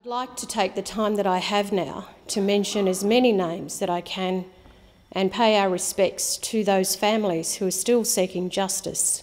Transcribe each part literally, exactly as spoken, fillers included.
I'd like to take the time that I have now to mention as many names that I can and pay our respects to those families who are still seeking justice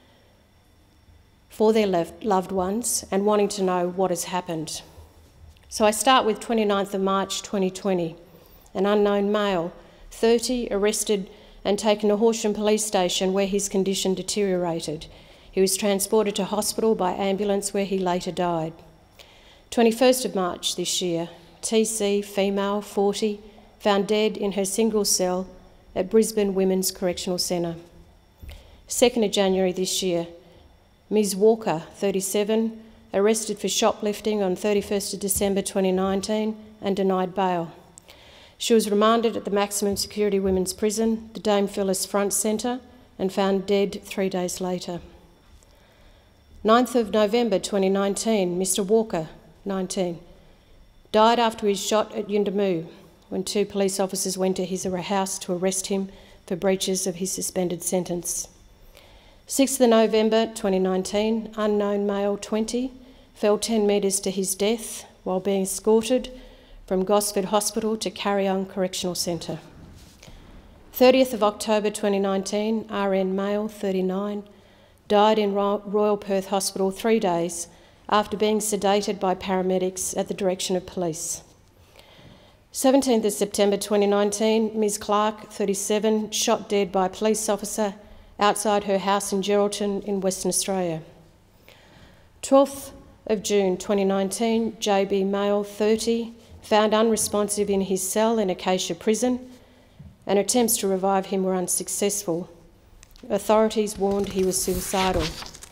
for their loved ones and wanting to know what has happened. So I start with twenty-ninth of March twenty twenty, an unknown male, thirty, arrested and taken to Horsham Police Station where his condition deteriorated. He was transported to hospital by ambulance where he later died. twenty-first of March this year, T C, female, forty, found dead in her single cell at Brisbane Women's Correctional Centre. second of January this year, Miz Walker, thirty-seven, arrested for shoplifting on thirty-first of December twenty nineteen and denied bail. She was remanded at the maximum security women's prison, the Dame Phyllis Front Centre, and found dead three days later. ninth of November twenty nineteen, Mister Walker, nineteen, died after he was shot at Yuendamu when two police officers went to his house to arrest him for breaches of his suspended sentence. sixth of November twenty nineteen, unknown male, twenty, fell ten metres to his death while being escorted from Gosford Hospital to Carry On Correctional Centre. thirtieth of October twenty nineteen, R N male, thirty-nine, died in Royal Perth Hospital three days after being sedated by paramedics at the direction of police. seventeenth of September twenty nineteen, Miz Clark, thirty-seven, shot dead by a police officer outside her house in Geraldton in Western Australia. twelfth of June twenty nineteen, J B male, thirty, found unresponsive in his cell in Acacia Prison, and attempts to revive him were unsuccessful. Authorities warned he was suicidal.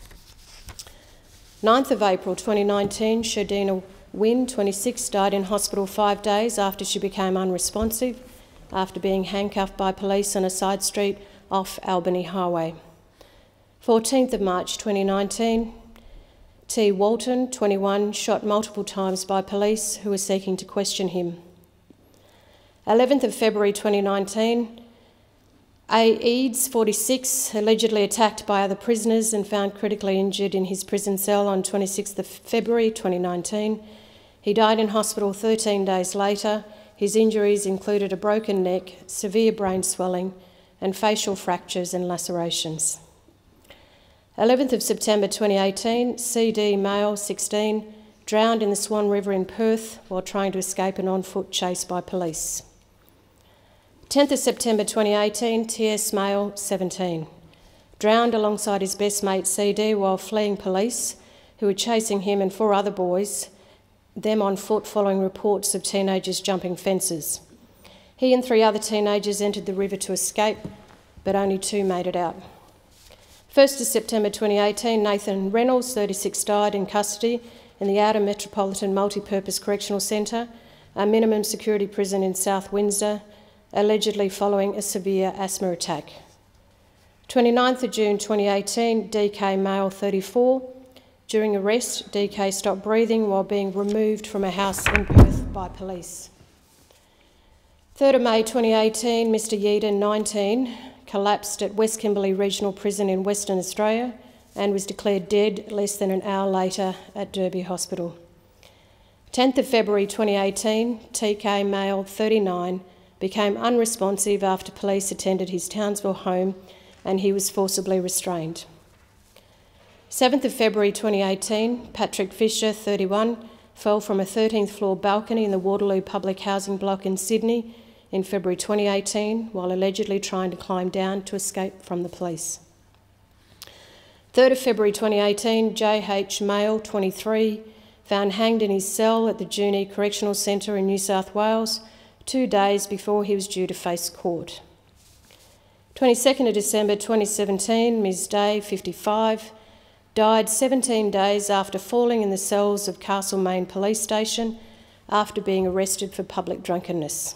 ninth of April twenty nineteen, Shadina Wynne, twenty-six, died in hospital five days after she became unresponsive after being handcuffed by police on a side street off Albany Highway. fourteenth of March twenty nineteen, T. Walton, twenty-one, shot multiple times by police who were seeking to question him. eleventh of February twenty nineteen, A. Eads, forty-six, allegedly attacked by other prisoners and found critically injured in his prison cell on twenty-sixth of February twenty nineteen. He died in hospital thirteen days later. His injuries included a broken neck, severe brain swelling, and facial fractures and lacerations. eleventh of September twenty eighteen, C D male, sixteen, drowned in the Swan River in Perth while trying to escape an on-foot chase by police. tenth of September twenty eighteen, T S male, seventeen, drowned alongside his best mate C D while fleeing police who were chasing him and four other boys, them on foot following reports of teenagers jumping fences. He and three other teenagers entered the river to escape, but only two made it out. first of September twenty eighteen, Nathan Reynolds, thirty-six, died in custody in the Outer Metropolitan Multipurpose Correctional Centre, a minimum security prison in South Windsor, allegedly following a severe asthma attack. twenty-ninth of June twenty eighteen, D K male, thirty-four. During arrest, D K stopped breathing while being removed from a house in Perth by police. third of May twenty eighteen, Mister Yeadon, nineteen, collapsed at West Kimberley Regional Prison in Western Australia and was declared dead less than an hour later at Derby Hospital. tenth of February twenty eighteen, T K male, thirty-nine, became unresponsive after police attended his Townsville home and he was forcibly restrained. seventh of February twenty eighteen, Patrick Fisher, thirty-one, fell from a thirteenth floor balcony in the Waterloo Public Housing Block in Sydney in February twenty eighteen while allegedly trying to climb down to escape from the police. third of February twenty eighteen, J H male, twenty-three, found hanged in his cell at the Junee Correctional Centre in New South Wales two days before he was due to face court. twenty-second of December twenty seventeen, Miz Day, fifty-five, died seventeen days after falling in the cells of Castlemaine Police Station after being arrested for public drunkenness.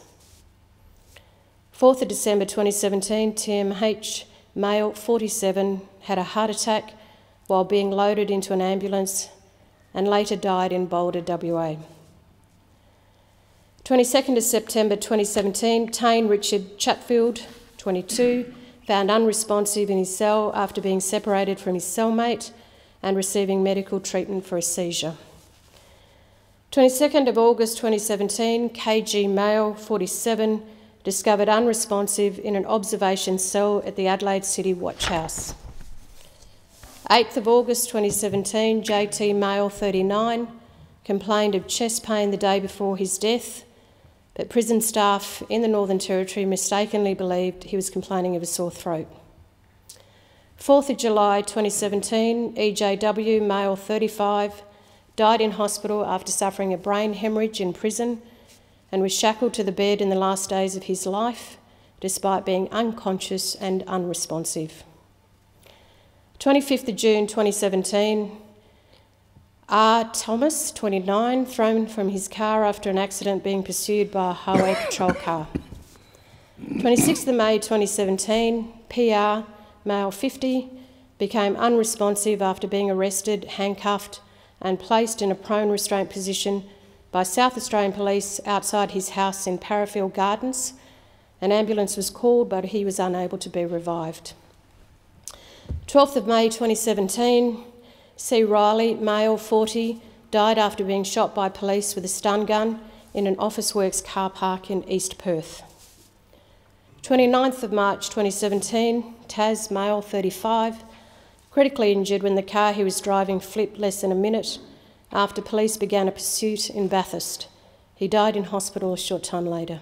fourth of December twenty seventeen, T M H, male, forty-seven, had a heart attack while being loaded into an ambulance and later died in Boulder, W A. twenty-second of September twenty seventeen, Tane Richard Chatfield, twenty-two, found unresponsive in his cell after being separated from his cellmate and receiving medical treatment for a seizure. twenty-second of August twenty seventeen, K G male, forty-seven, discovered unresponsive in an observation cell at the Adelaide City Watch House. eighth of August twenty seventeen, J T male, thirty-nine, complained of chest pain the day before his death, but prison staff in the Northern Territory mistakenly believed he was complaining of a sore throat. fourth of July twenty seventeen, E J W male, thirty-five, died in hospital after suffering a brain hemorrhage in prison and was shackled to the bed in the last days of his life, despite being unconscious and unresponsive. twenty-fifth of June twenty seventeen, R. Thomas, twenty-nine, thrown from his car after an accident being pursued by a highway patrol car. twenty-sixth of May twenty seventeen, P R, male, fifty, became unresponsive after being arrested, handcuffed and placed in a prone restraint position by South Australian Police outside his house in Parafield Gardens. An ambulance was called, but he was unable to be revived. twelfth of May twenty seventeen, C. Riley, male, forty, died after being shot by police with a stun gun in an Officeworks car park in East Perth. twenty-ninth of March twenty seventeen, Taz, male, thirty-five, critically injured when the car he was driving flipped less than a minute after police began a pursuit in Bathurst. He died in hospital a short time later.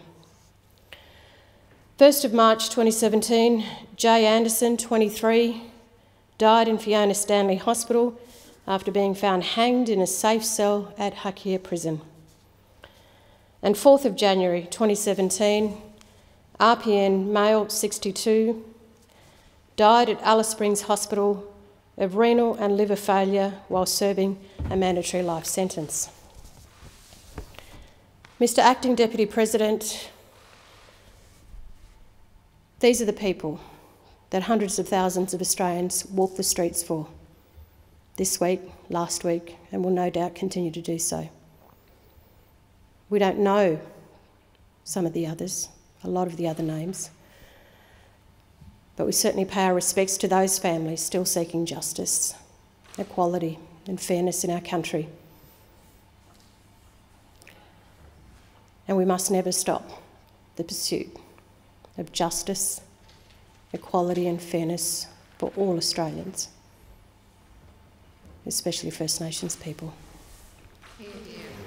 first of March twenty seventeen, Jay Anderson, twenty-three, died in Fiona Stanley Hospital after being found hanged in a safe cell at Hakea Prison. And fourth of January twenty seventeen, R P N, male, sixty-two, died at Alice Springs Hospital of renal and liver failure while serving a mandatory life sentence. Mister Acting Deputy President, these are the people that hundreds of thousands of Australians walked the streets for this week, last week, and will no doubt continue to do so. We don't know some of the others, a lot of the other names, but we certainly pay our respects to those families still seeking justice, equality and fairness in our country. And we must never stop the pursuit of justice, equality and fairness for all Australians, especially First Nations people. Hear, hear.